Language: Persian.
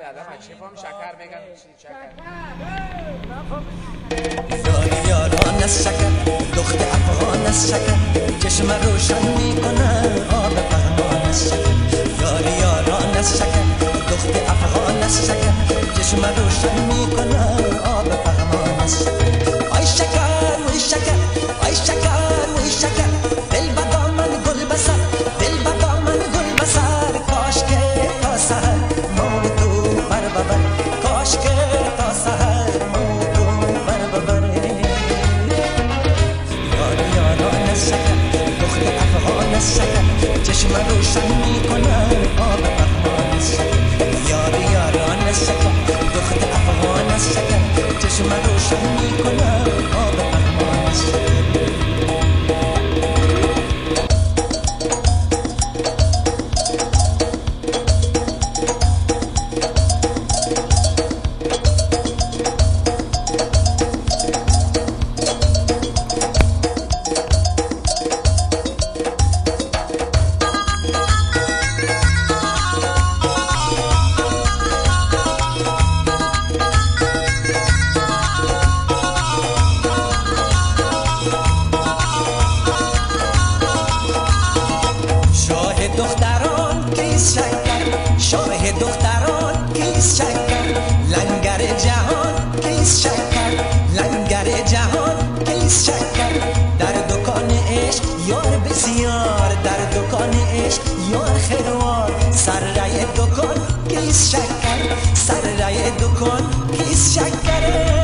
دادم از شفام شکر بگم شکر یار یاران از شکر دخت افغان از شکر چشم روشن میکنه آب پهلوان از شکر یار یاران از شکر دخت افغان از شکر چشم روشن میکنه آب پهلوان از شکر آی شکر وی شکر آی شکر وی شکر دل بدا من گل بسر دل بدا من گل بسر کاش که تا سحر ما و تو بر ببر کاش که تا سحر ما و تو بر ببر یار یاران از شکر دخت افغان از شکر چشم روشن میکنه آب پهلوان از شکر یار یاران از شکر دخت افغان از شکر چشم روشن میکنه آب پهلوان از شکر دختران کیس شکر شاه دختران کیس شکر لنگر جهان کیس شکر لنگر جهان کیس شکر در دکان عشق یار بسیار در دکان عشق یار خروار سر رای دکان کیس شکر سر رای دکان کیس شکر